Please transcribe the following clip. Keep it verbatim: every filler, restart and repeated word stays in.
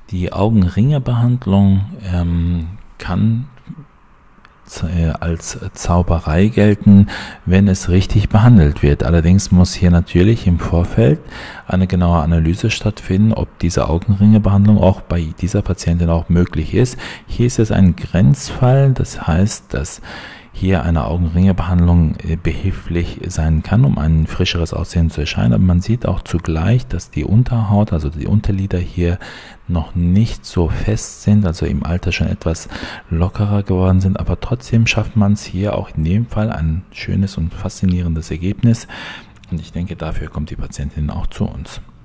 Die Augenringebehandlung ähm, kann als Zauberei gelten, wenn es richtig behandelt wird. Allerdings muss hier natürlich im Vorfeld eine genaue Analyse stattfinden, ob diese Augenringebehandlung auch bei dieser Patientin auch möglich ist. Hier ist es ein Grenzfall, das heißt, dass hier eine Augenringebehandlung behilflich sein kann, um ein frischeres Aussehen zu erscheinen. Aber man sieht auch zugleich, dass die Unterhaut, also die Unterlider hier noch nicht so fest sind, also im Alter schon etwas lockerer geworden sind. Aber trotzdem schafft man es hier auch in dem Fall ein schönes und faszinierendes Ergebnis. Und ich denke, dafür kommt die Patientin auch zu uns.